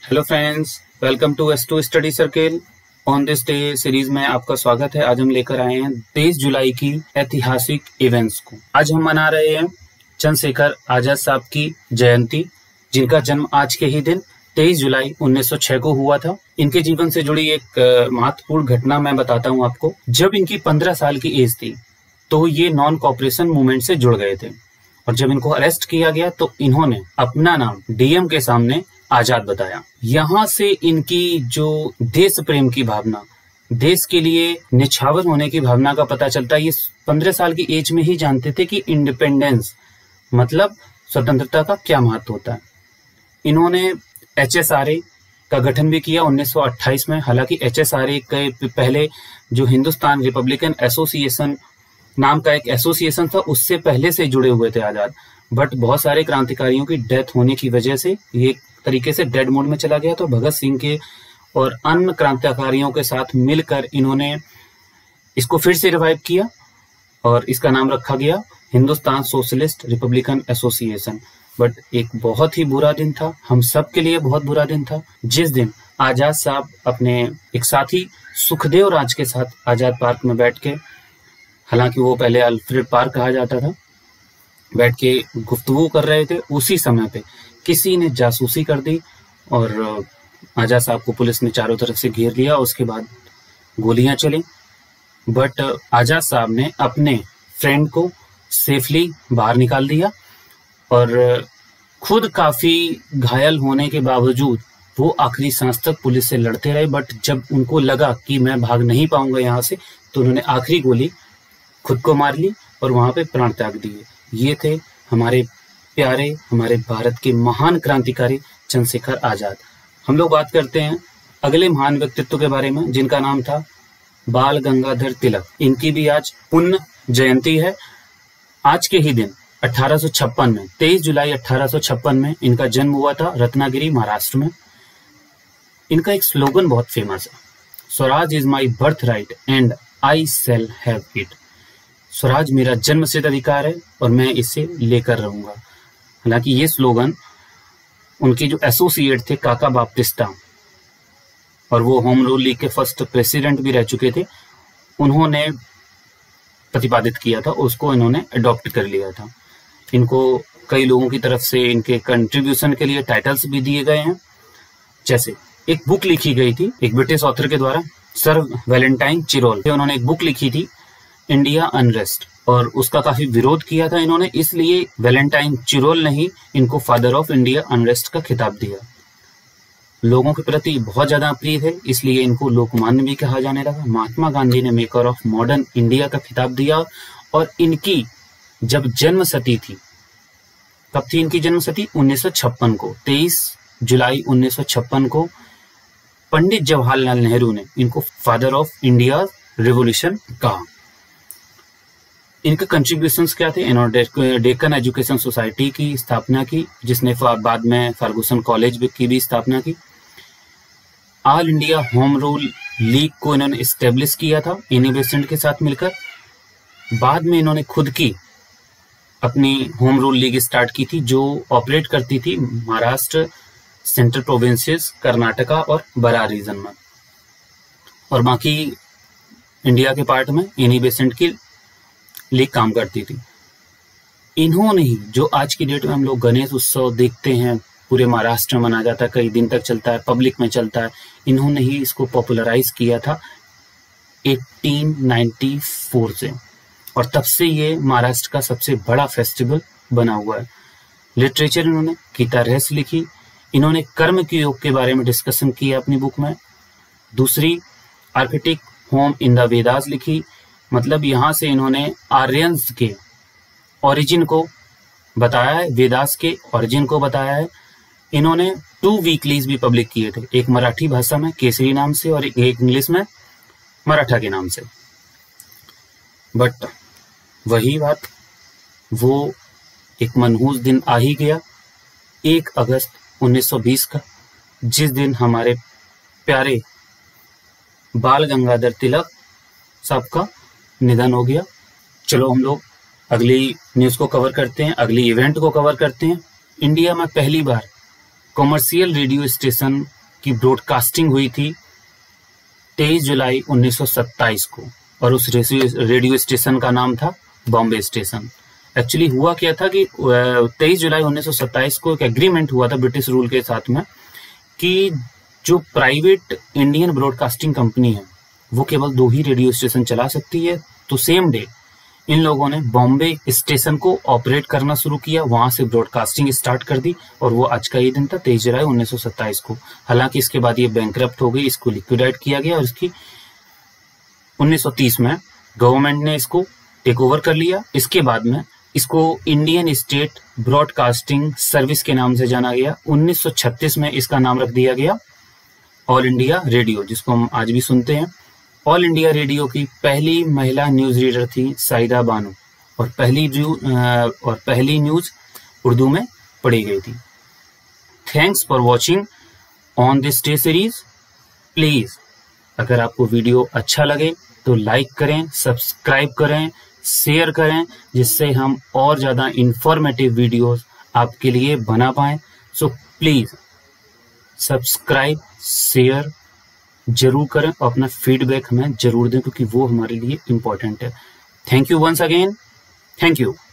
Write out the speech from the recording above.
Hello friends, welcome to S2 study circle. On this day series में आपका स्वागत है। आज हम लेकर आए हैं 23 जुलाई की ऐतिहासिक इवेंट्स को। आज हम मना रहे हैं चंद्रशेखर आजाद साहब की जयंती, जिनका जन्म आज के ही दिन 23 जुलाई 1906 को हुआ था। इनके जीवन से जुड़ी एक महत्वपूर्ण घटना मैं बताता हूँ आपको। जब इनकी 15 साल की एज थी तो ये नॉन कॉपरेशन मूवमेंट से जुड़ गए थे, और जब इनको अरेस्ट किया गया तो इन्होंने अपना नाम डीएम के सामने आजाद बताया। यहाँ से इनकी जो देश प्रेम की भावना, देश के लिए निछावर होने की भावना का पता चलता है। ये 15 साल की एज में ही जानते थे कि इंडिपेंडेंस मतलब स्वतंत्रता का क्या महत्व होता है। इन्होंने HSRA का गठन भी किया 1928 में। हालांकि HSRA के पहले जो हिंदुस्तान रिपब्लिकन एसोसिएशन नाम का एक एसोसिएशन था, उससे पहले से जुड़े हुए थे आजाद। बट बहुत सारे क्रांतिकारियों की डेथ होने की वजह से ये एक तरीके से डेड मोड में चला गया। तो भगत सिंह के और अन्य क्रांतिकारियों के साथ मिलकर इन्होंने इसको फिर से रिवाइव किया और इसका नाम रखा गया Hindustan socialist republican association. But एक बहुत ही बुरा दिन था, हम सब के लिए बहुत बुरा दिन था, जिस दिन आजाद साहब अपने एक साथी सुखदेव राज के साथ आजाद पार्क में बैठ के, हालांकि वो पहले अल्फ्रेड पार्क कहा जाता था, बैठ के गुफ्तगू कर रहे थे। उसी समय पे किसी ने जासूसी कर दी और आजाद साहब को पुलिस ने चारों तरफ से घेर लिया। उसके बाद गोलियां चली, बट आजाद साहब ने अपने फ्रेंड को सेफली बाहर निकाल दिया और खुद काफी घायल होने के बावजूद वो आखिरी सांस तक पुलिस से लड़ते रहे। बट जब उनको लगा कि मैं भाग नहीं पाऊंगा यहाँ से, तो उन्होंने आखिरी गोली खुद को मार ली और वहां पे प्राण त्याग दिए। ये थे हमारे प्यारे, हमारे भारत के महान क्रांतिकारी चंद्रशेखर आजाद। हम लोग बात करते हैं अगले महान व्यक्तित्व के बारे में, जिनका नाम था बाल गंगाधर तिलक। इनकी भी आज पुण्य जयंती है। आज के ही दिन 1856 में 23 जुलाई 1856 में इनका जन्म हुआ था रत्नागिरी, महाराष्ट्र में। इनका एक स्लोगन बहुत फेमस है, Swaraj is my birthright and I shall have it. Swaraj मेरा जन्मसिद्ध अधिकार है और मैं इसे लेकर रहूंगा। हालांकि ये स्लोगन उनके जो एसोसिएट थे काका बाप्तिस्ता, और वो होम रूल लीग के फर्स्ट प्रेसिडेंट भी रह चुके थे, उन्होंने प्रतिपादित किया था, उसको इन्होंने अडॉप्ट कर लिया था। इनको कई लोगों की तरफ से इनके कंट्रीब्यूशन के लिए टाइटल्स भी दिए गए हैं। जैसे एक बुक लिखी गई थी एक ब्रिटिश ऑथर के द्वारा, सर वैलेंटाइन चिरोल, उन्होंने एक बुक लिखी थी इंडिया अनरेस्ट, और उसका काफी विरोध किया था इन्होंने, इसलिए वैलेंटाइन चिरोल ने ही इनको फादर ऑफ इंडिया अनरेस्ट का खिताब दिया। लोगों के प्रति बहुत ज्यादा प्रिय थे, इसलिए इनको लोकमान्य भी कहा जाने लगा। महात्मा गांधी ने मेकर ऑफ मॉडर्न इंडिया का खिताब दिया। और इनकी जब जन्मशती थी, कब थी इनकी जन्मशती? 1956 को, 23 जुलाई 1956 को पंडित जवाहरलाल नेहरू ने इनको फादर ऑफ इंडिया रिवॉल्यूशन कहा। इनके कंट्रीब्यूशंस क्या थे? इन्होंने डेक्कन एजुकेशन सोसाइटी की स्थापना की, जिसने बाद में फर्गुसन कॉलेज की भी स्थापना की। All India home rule league को इन्होंने इस्टेब्लिश किया था एनी बेसेंट के साथ मिलकर। बाद में इन्होंने खुद की अपनी होम रूल लीग स्टार्ट की थी, जो ऑपरेट करती थी महाराष्ट्र, सेंट्रल प्रोविंसेस, कर्नाटका और बरार रीजन में, और बाकी इंडिया के पार्ट में एनी बेसेंट की लीग काम करती थी। इन्होंने ही जो आज की डेट में हम लोग गणेश उत्सव देखते हैं, पूरे महाराष्ट्र में मनाया जाता है, कई दिन तक चलता है, पब्लिक में चलता है, इन्होंने ही इसको पॉपुलराइज किया था 1894 से, और तब से ये महाराष्ट्र का सबसे बड़ा फेस्टिवल बना हुआ है। लिटरेचर इन्होंने गीता रहस्य लिखी। इन्होंने कर्म के योग के बारे में डिस्कशन किया अपनी बुक में। दूसरी architect home in the Vedas लिखी, मतलब यहाँ से इन्होंने आर्यंस के ओरिजिन को बताया है, वेदास के ओरिजिन को बताया है। इन्होंने 2 वीकलीज भी पब्लिक किए थे, एक मराठी भाषा में केसरी नाम से और एक इंग्लिश में मराठा के नाम से। बट वही बात, वो एक मनहूस दिन आ ही गया, 1 अगस्त 1920 का, जिस दिन हमारे प्यारे बाल गंगाधर तिलक साहब का निधन हो गया। चलो हम लोग अगली न्यूज को कवर करते हैं, अगली इवेंट को कवर करते हैं। इंडिया में पहली बार कॉमर्शियल रेडियो स्टेशन की ब्रॉडकास्टिंग हुई थी 23 जुलाई 1927 को, और उस रेडियो स्टेशन का नाम था बॉम्बे स्टेशन। एक्चुअली हुआ क्या था कि 23 जुलाई 1927 को एक एग्रीमेंट हुआ था ब्रिटिश रूल के साथ में कि जो प्राइवेट इंडियन ब्रॉडकास्टिंग कंपनी है वो केवल 2 ही रेडियो स्टेशन चला सकती है। तो सेम डे इन लोगों ने बॉम्बे स्टेशन को ऑपरेट करना शुरू किया, वहां से ब्रॉडकास्टिंग स्टार्ट कर दी, और वो आज का ये दिन था 23 जुलाई 1927 को। हालांकि इसके बाद ये बैंकरप्ट हो गई, इसको लिक्विडेट किया गया और इसकी 1930 में गवर्नमेंट ने इसको टेक ओवर कर लिया। इसके बाद में इसको इंडियन स्टेट ब्रॉडकास्टिंग सर्विस के नाम से जाना गया। 1936 में इसका नाम रख दिया गया ऑल इंडिया रेडियो, जिसको हम आज भी सुनते हैं। ऑल इंडिया रेडियो की पहली महिला न्यूज रीडर थी साइदा बानो, और पहली न्यूज उर्दू में पढ़ी गई थी। Thanks for watching on this day series. Please अगर आपको वीडियो अच्छा लगे तो लाइक करें, सब्सक्राइब करें, शेयर करें, जिससे हम और ज्यादा इंफॉर्मेटिव वीडियोस आपके लिए बना पाएं। सो प्लीज सब्सक्राइब, शेयर जरूर करें और अपना फीडबैक हमें जरूर दें, क्योंकि वो हमारे लिए इंपॉर्टेंट है। Thank you once again, thank you.